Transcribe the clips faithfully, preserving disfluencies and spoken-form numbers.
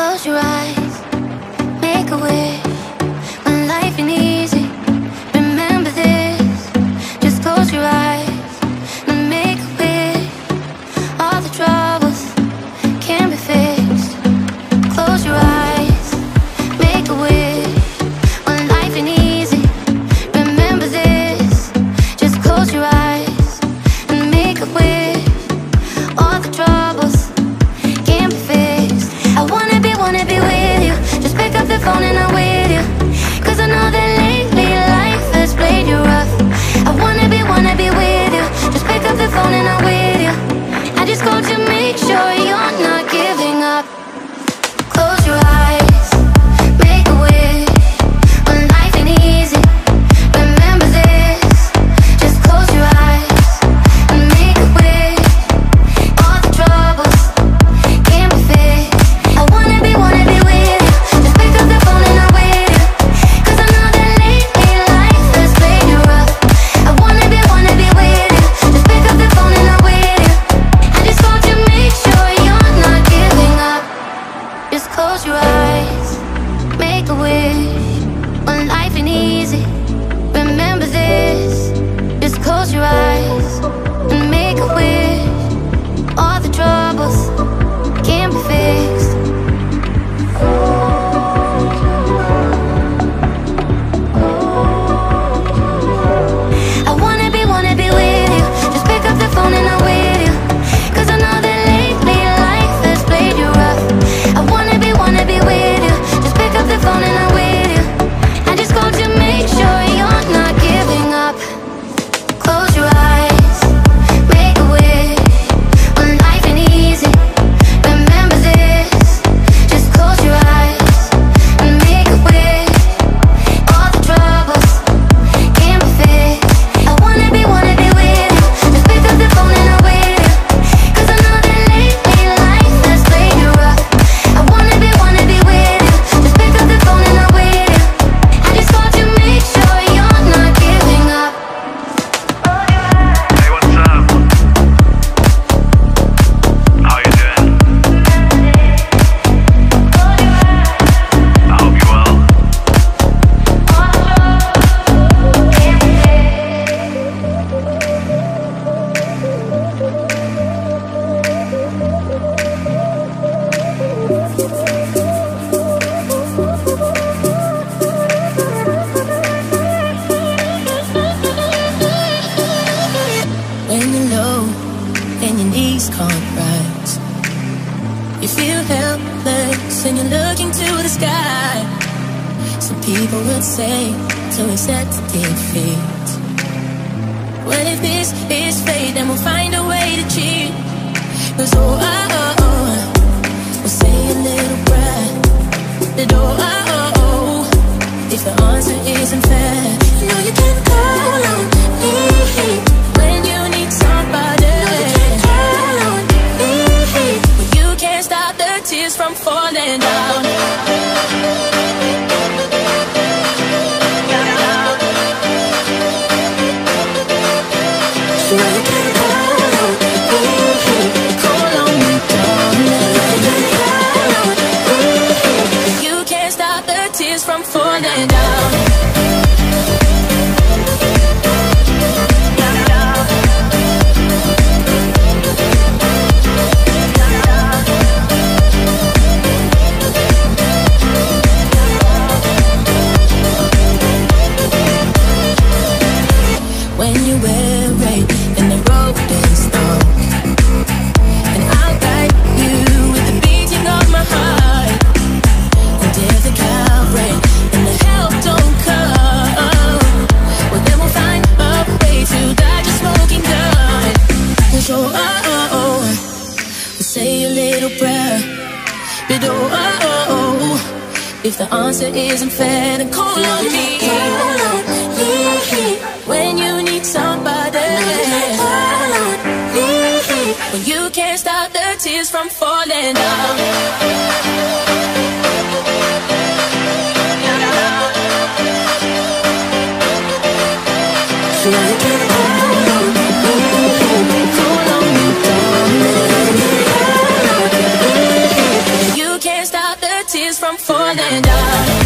Close your eyes, make a wish. When life ain't easy, remember this. Just close your eyes and make a wish. All the troubles can be fixed. Close your eyes, make a wish. When life ain't easy, remember this. Just close your eyes and make a wish. All the troubles can be fixed. I wanna be, wanna be with you. Just pick up the phone and I'm with you. Cause I know that lately life has played you rough. I wanna be, wanna be with you. Just pick up the phone and I'm with you. I just called to make sure you're not giving up. Close your eyes, make a wish. When life ain't easy, remember this. Just close your eyes and make a wish. All the troubles can be fixed. I wanna be, wanna be with you. Just pick up the phone and I'm with you. Cause I know that lately life has played you rough. I wanna be, wanna be with you. Just pick up the phone and I'm with you. I just called to make sure you're not giving up. Just close your eyes, make a wish. When life ain't easy, remember this. Just close your eyes and make a wish. All the troubles can be fixed. I wanna be, wanna be with you. Just pick up the phone and I'm with you. Cause I know that lately life has played you rough. I wanna be, wanna be with you. Just pick up the phone and I'm with you. I just called to make sure you're not giving up. Close your eyes, make a wish. When life ain't easy, remember this. Just close your eyes and make a wish. All the troubles can be fixed. I wanna be, wanna be with you. Just pick up the phone and I'm with you. Cause I know that lately life has played you rough. I wanna be, wanna be with you. Just pick up the phone and I'm with you. I just called to make sure you're not giving up. Hey, what's up? How you doing? I hope you're well. When you're low and your knees can't rise, you feel helpless and you're looking to the sky. Some people would say to accept defeat. Well, if this is fate, then we'll find a way to cheat. Cause oh, oh, oh, oh, we'll say a little prayer. That oh, oh, oh, oh, if the answer isn't fair, you know you can call on me when you need somebody. You can call on me when you can't stop the tears from falling down. So you can call on me, call on me, darling. You can call on me, you can't stop the tears from falling down. When you're weary and the road is long, and I'll guide you with the beating of my heart. And if the cowrain and the help don't come, well then we'll find a way to dodge a smoking gun. And so oh, oh, oh, we'll say a little prayer. But oh, oh, oh, oh, if the answer isn't fair, then call on me. When you need somebody, when you can't stop the tears from falling down. So you can call on me, call on me, darling. You can't stop the the tears from falling down.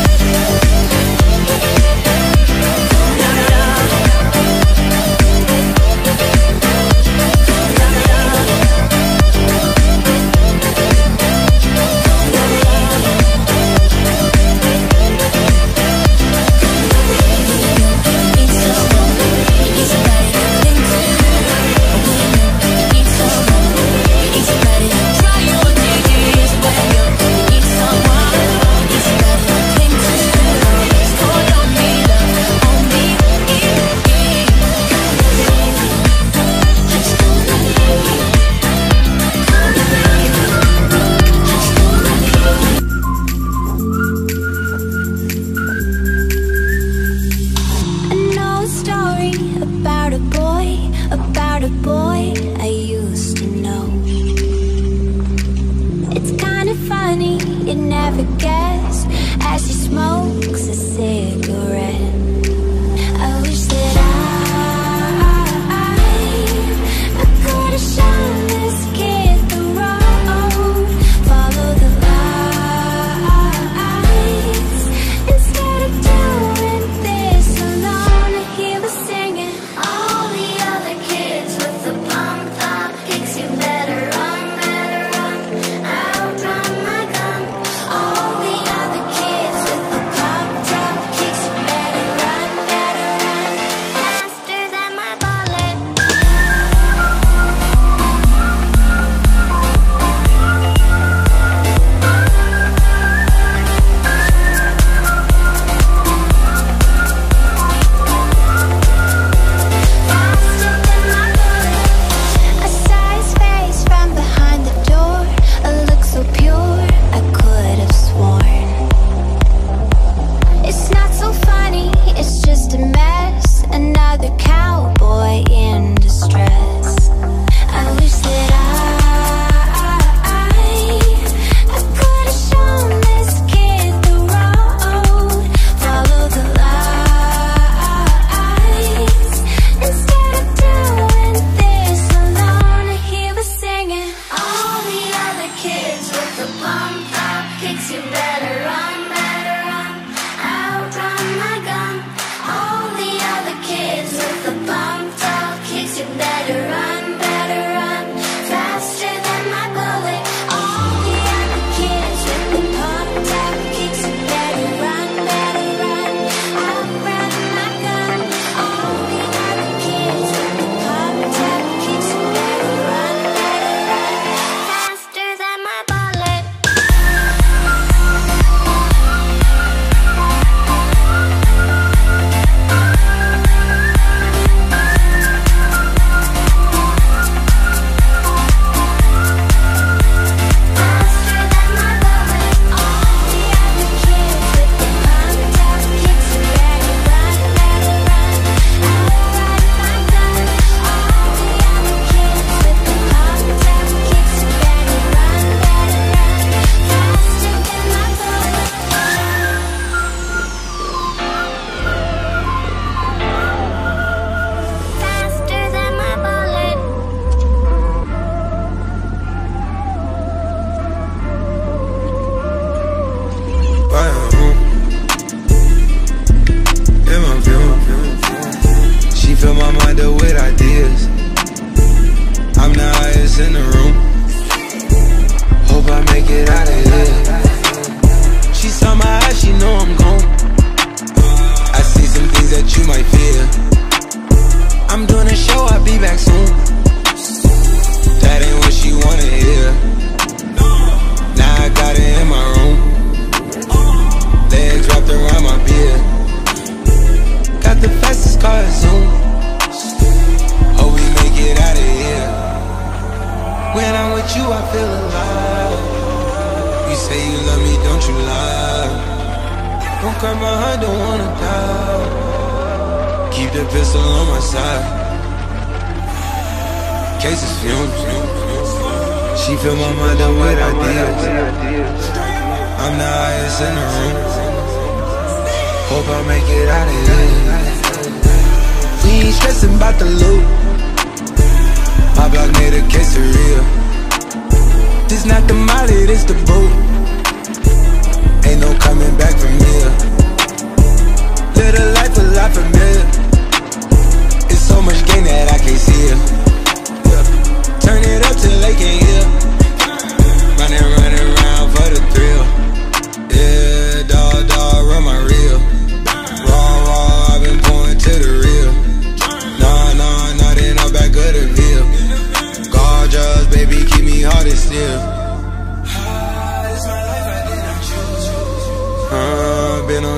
My block made a quesadilla. This not the Molly, this the boat.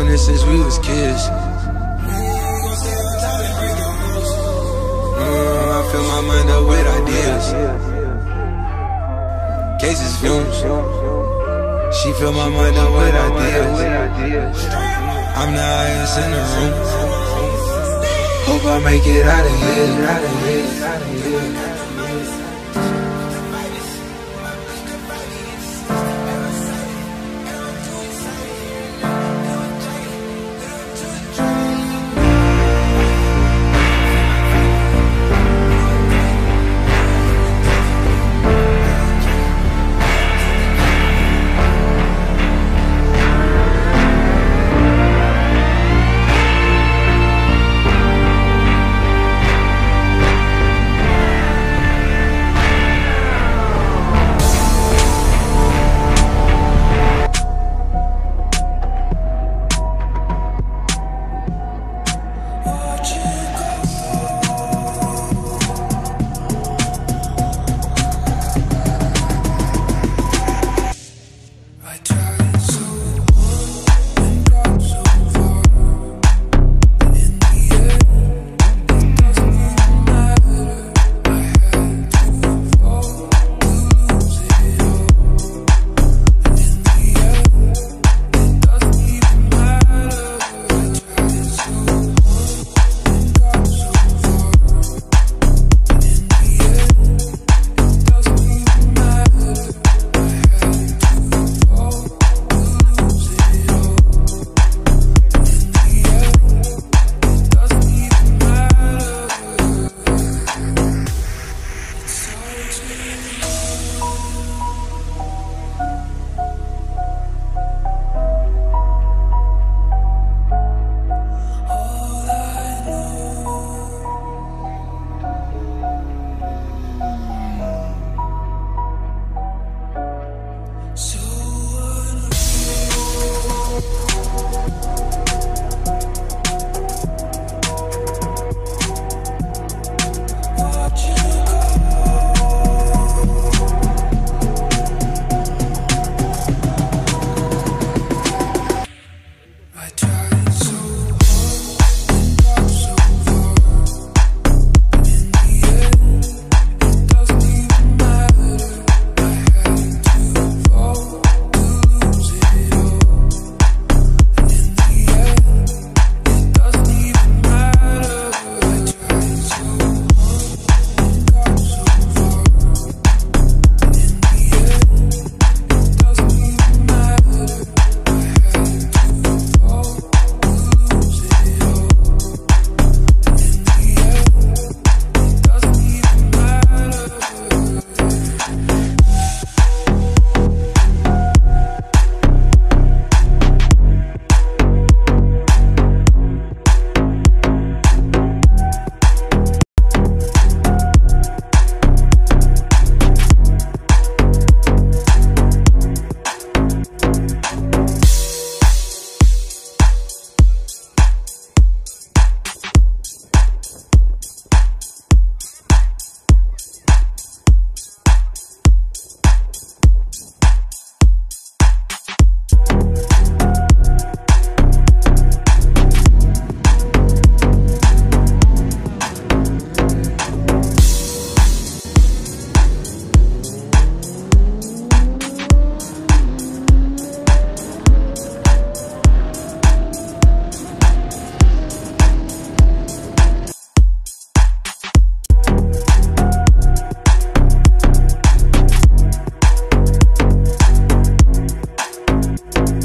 running since we was kids. Mm, I fill my mind up with ideas. Cases fumes. She fill my mind up with ideas. I'm the highest in the room. Hope I make it out of here.